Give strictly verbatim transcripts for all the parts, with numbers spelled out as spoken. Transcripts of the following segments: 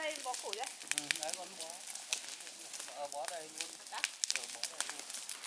đây bó củi đây. Ừ, đấy con bó. Ở bó đây luôn. Đã. Ở bó đây luôn.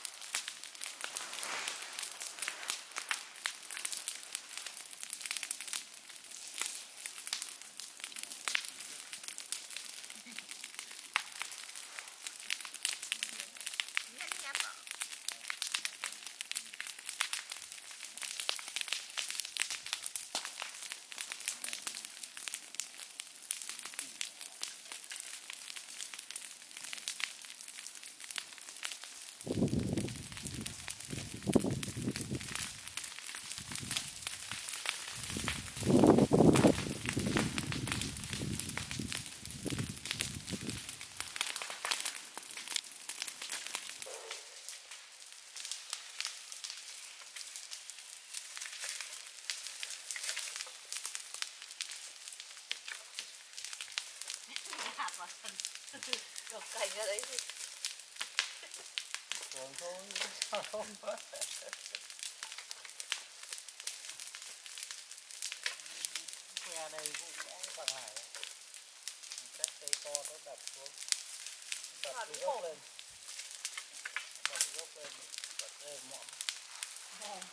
Hạt vào thân. Được cành ra đấy thì Thường thôi, sao không? Que đây cũng đã bằng hải. Cách cây to nó đập xuống. Đập cái gốc lên. Đập cái gốc lên, đập lên mõm. Này,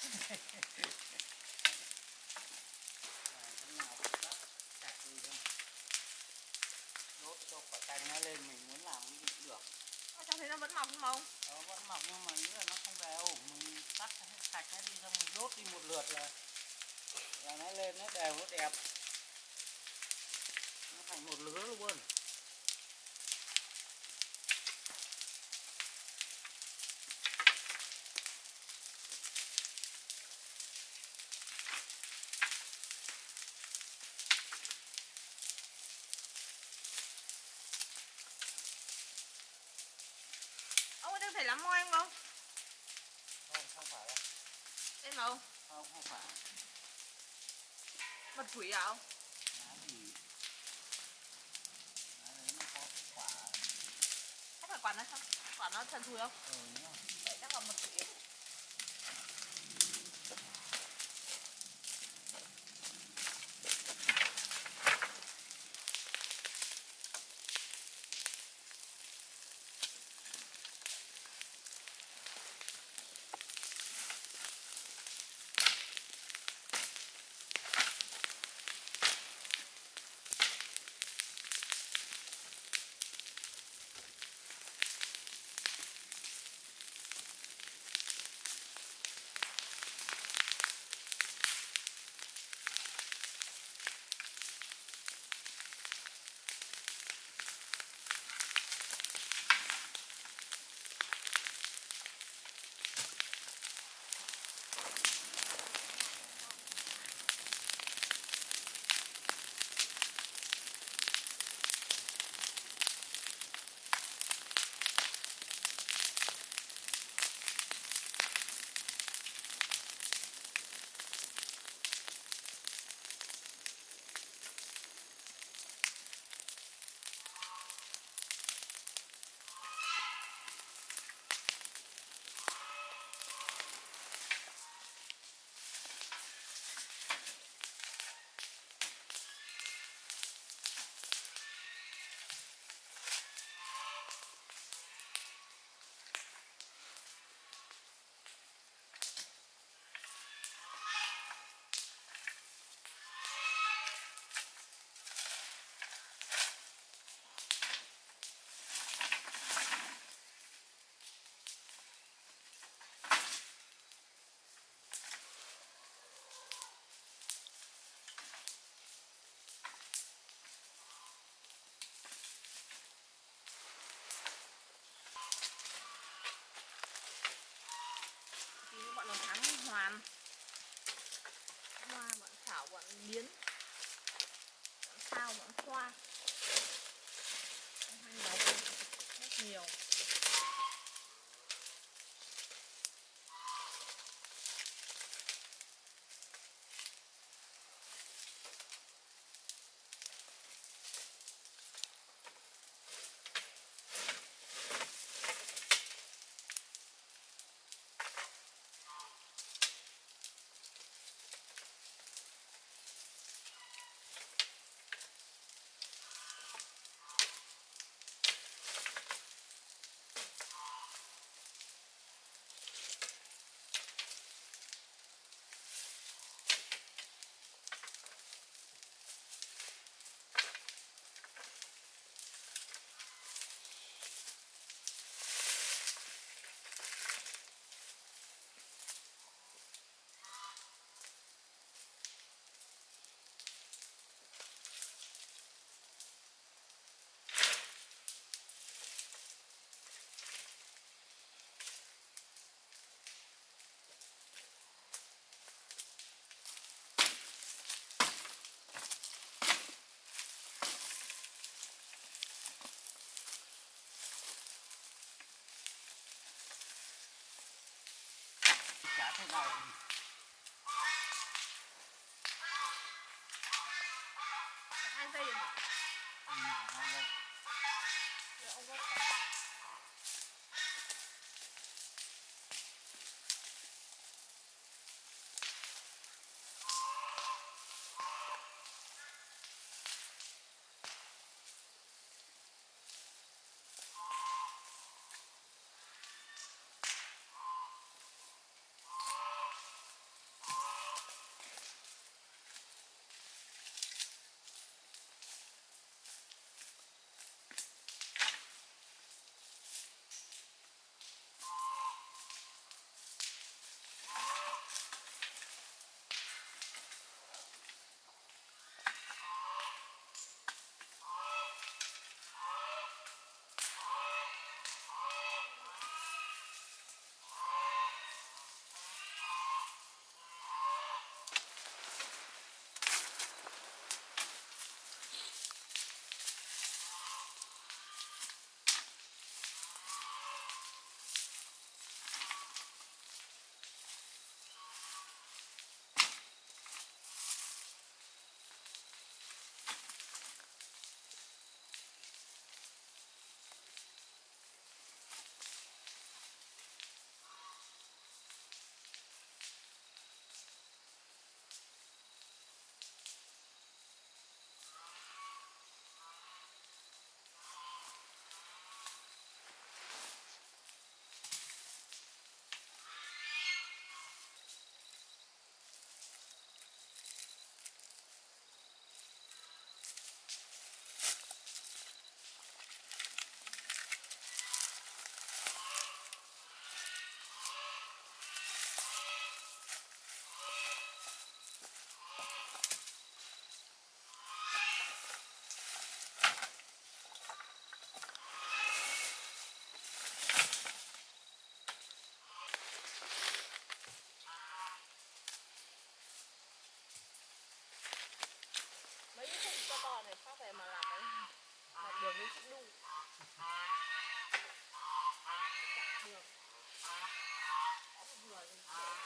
cái nào cũng cắt, chặt đi thôi. Đốt cho quả cành nó lên, mình muốn làm cái gì cũng được. ở trong thế nó vẫn mọc không ông? Nó vẫn mọc nhưng mà nghĩ là nó không đều. Mình cắt sạch nó đi xong mình đốt đi một lượt là là nó lên nó đều nó đẹp. Nó thành một lứa luôn. Ông ở đây phải lắm môi không không? Không, không phải đâu. Đây mà ông? Không, không phải. Mật quỷ à ông? Lá gì? Lá đấy nó có cái quả. Có phải quả nó không? Quả nó trần thùi không? Ừ, đúng rồi. Vậy chắc là mật quỷ. Bọn nó thắng hoàn hoa, bọn thảo, bọn biến, bọn sao, bọn hoa hai nhóm rất nhiều. chả thế nào. Hai giây rồi nhỉ? Ừ, hai giây. Rồi ông vớt cả. Mấy cái khung to to này phát về mà làm cái làm đường với chữ đu. Chặn đường. Có một người thì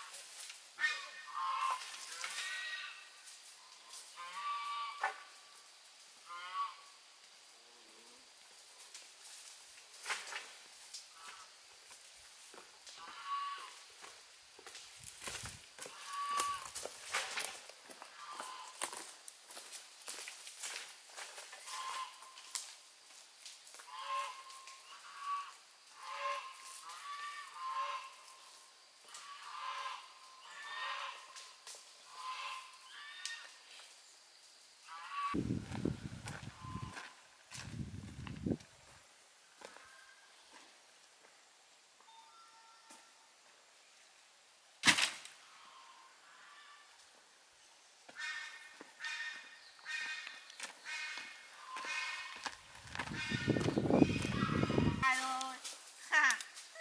hai rồi. Ha.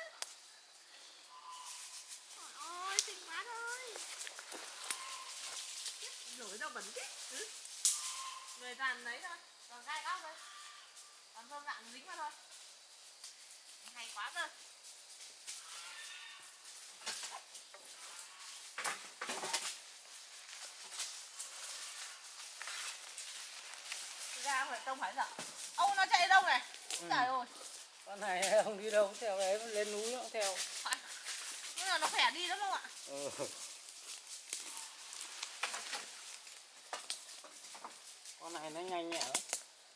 Trời ơi, xinh quá thôi. Rửa đâu bẩn chết. Ừ. Người dàn lấy thôi, còn gai góc thôi. Còn dơm dạng dính vào thôi. Hay quá cơ. Ra phải tông phải sợ. Ông nó chạy đâu này? Ừ. Trời ơi. Con này không đi đâu theo đấy, lên núi nó cũng theo. Phải. Nhưng mà nó khỏe đi lắm không ạ? Ừ. Con này nó nhanh nhẹn lắm.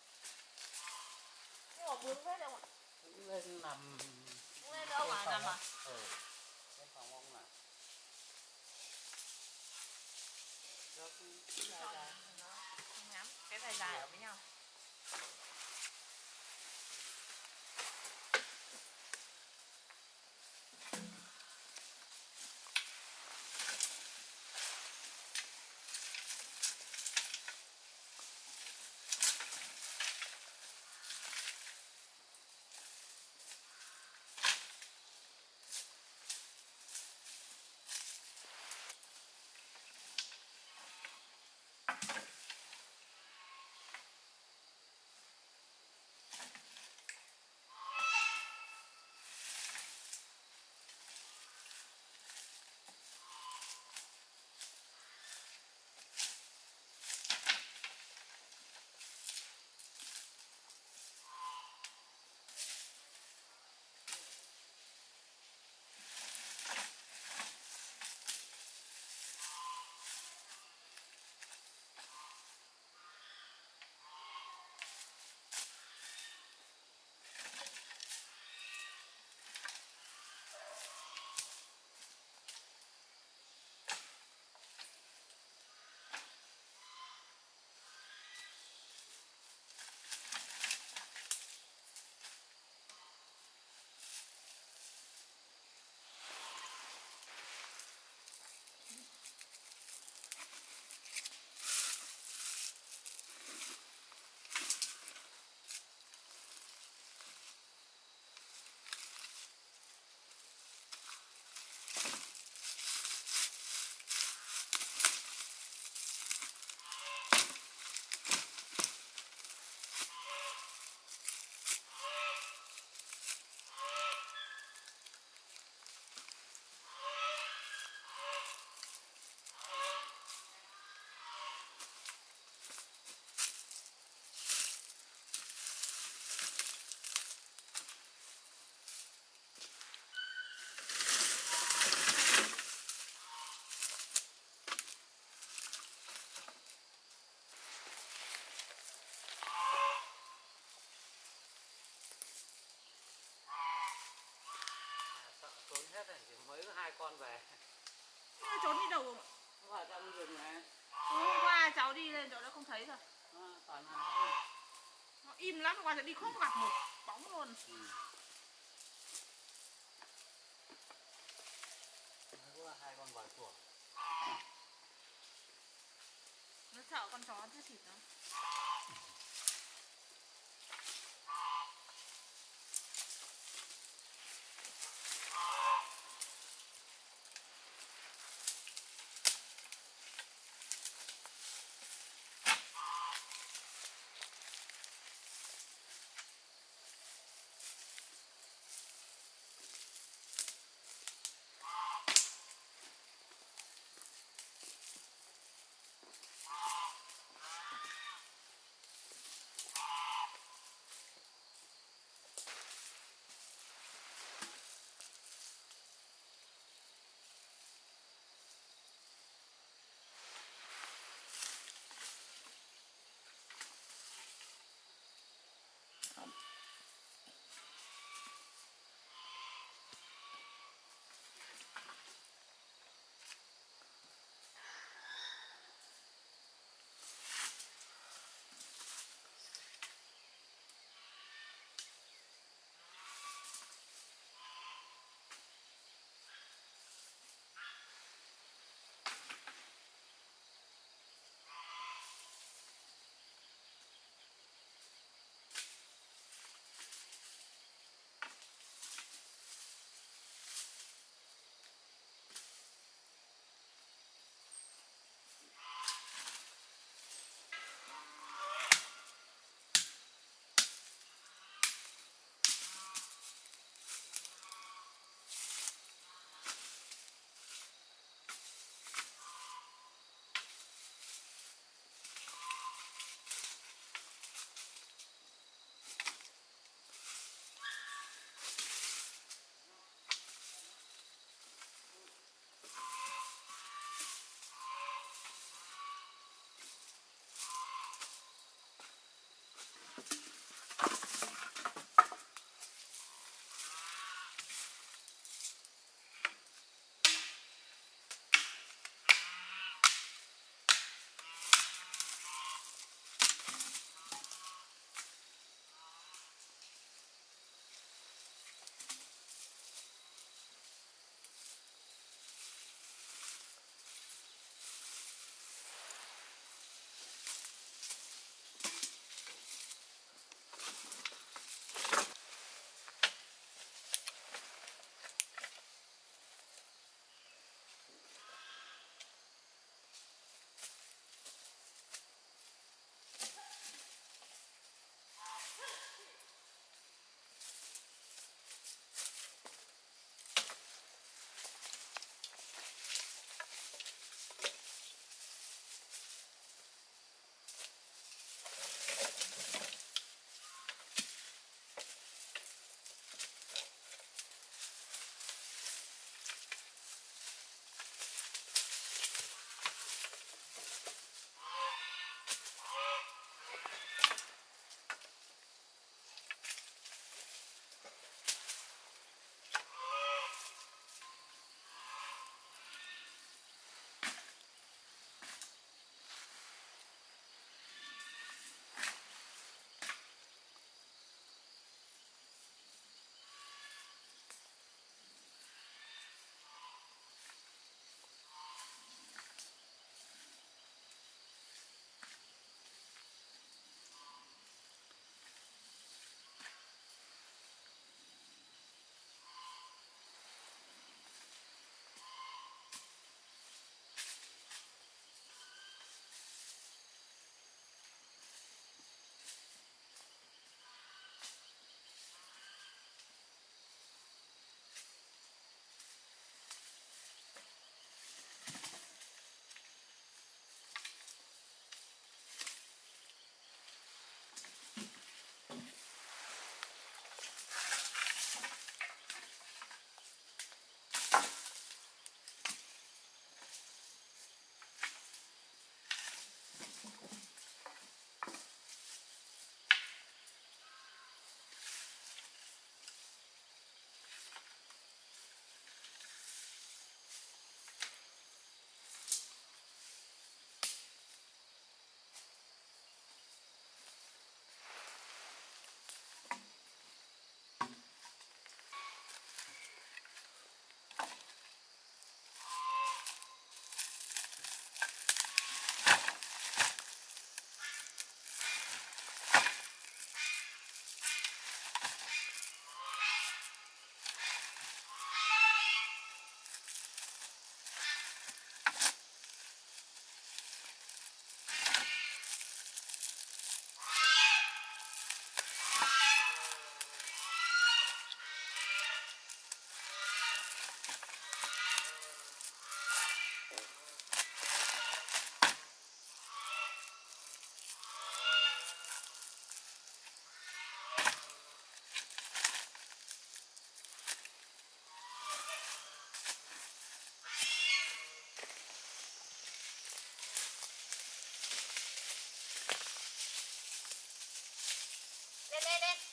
Nhưng mà bướng hết không ạ? Lên nằm. Lên đâu mà nằm à? Ừ. Lên phòng ông nào. Dài dài, nó không ngắm. Cái dài dài ở với nhau. hai con về. Nó trốn đi đâu không ạ? Nó ở trong rừng này. Hôm qua cháu đi lên chỗ đó không thấy rồi. Nó toàn ăn trong này. Nó im lắm, qua sẽ đi không gặp một bóng luôn. Ừ. Nó có hai con vòi chuột. Nó sợ con chó ăn thịt nó. lên lên lên.